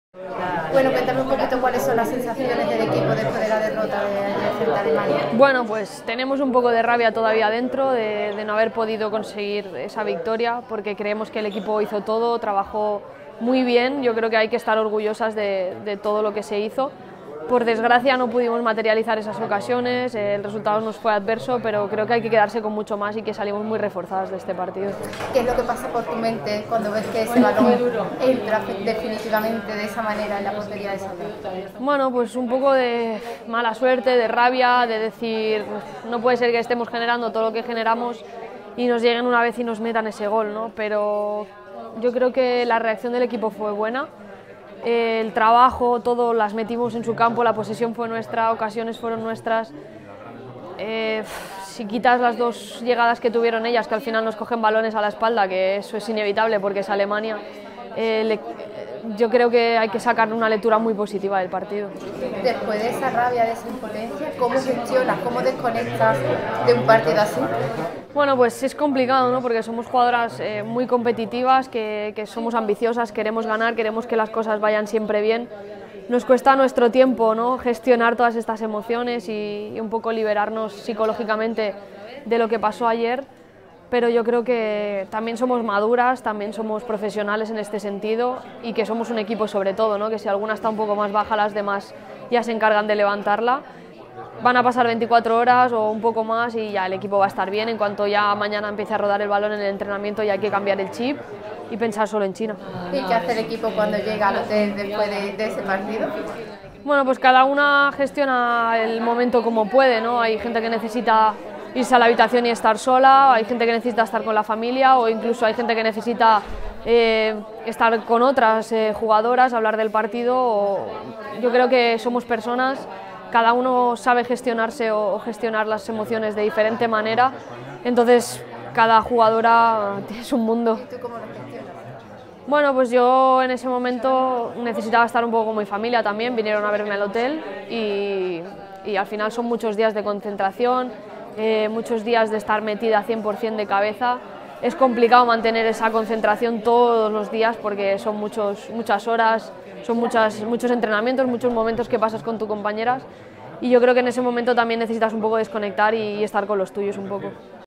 Bueno, cuéntame un poquito cuáles son las sensaciones del equipo después de la derrota de ayer frente a Alemania. Bueno, pues tenemos un poco de rabia todavía dentro de no haber podido conseguir esa victoria, porque creemos que el equipo hizo todo, trabajó muy bien. Yo creo que hay que estar orgullosas de todo lo que se hizo. Por desgracia no pudimos materializar esas ocasiones, el resultado nos fue adverso, pero creo que hay que quedarse con mucho más y que salimos muy reforzadas de este partido. ¿Qué es lo que pasa por tu mente cuando ves que ese balón entra definitivamente de esa manera en la portería de Sandra? Bueno, pues un poco de mala suerte, de rabia, de decir, no puede ser que estemos generando todo lo que generamos y nos lleguen una vez y nos metan ese gol, ¿no? Pero yo creo que la reacción del equipo fue buena. El trabajo, todo las metimos en su campo, la posesión fue nuestra, ocasiones fueron nuestras. Si quitas las dos llegadas que tuvieron ellas, que al final nos cogen balones a la espalda, que eso es inevitable porque es Alemania, yo creo que hay que sacar una lectura muy positiva del partido. Después de esa rabia, de esa impotencia, ¿cómo gestionas, cómo desconectas de un partido así? Bueno, pues es complicado, ¿no? Porque somos jugadoras muy competitivas, que somos ambiciosas, queremos ganar, queremos que las cosas vayan siempre bien. Nos cuesta nuestro tiempo, ¿no? Gestionar todas estas emociones y un poco liberarnos psicológicamente de lo que pasó ayer, pero yo creo que también somos maduras, también somos profesionales en este sentido y que somos un equipo sobre todo, ¿no? Que si alguna está un poco más baja, las demás ya se encargan de levantarla. Van a pasar 24 horas o un poco más y ya el equipo va a estar bien en cuanto ya mañana empiece a rodar el balón en el entrenamiento y hay que cambiar el chip y pensar solo en China. ¿Y qué hace el equipo cuando llega al hotel después de ese partido? Bueno, pues cada una gestiona el momento como puede, ¿no? Hay gente que necesita irse a la habitación y estar sola, hay gente que necesita estar con la familia o incluso hay gente que necesita estar con otras jugadoras, hablar del partido. Yo creo que somos personas, cada uno sabe gestionarse o gestionar las emociones de diferente manera, entonces cada jugadora es un mundo. ¿Y tú cómo lo gestionas? Bueno, pues yo en ese momento necesitaba estar un poco con mi familia también, vinieron a verme al hotel y al final son muchos días de concentración, muchos días de estar metida 100% de cabeza. Es complicado mantener esa concentración todos los días porque son muchas horas, son muchos entrenamientos, muchos momentos que pasas con tus compañeras y yo creo que en ese momento también necesitas un poco desconectar y estar con los tuyos un poco.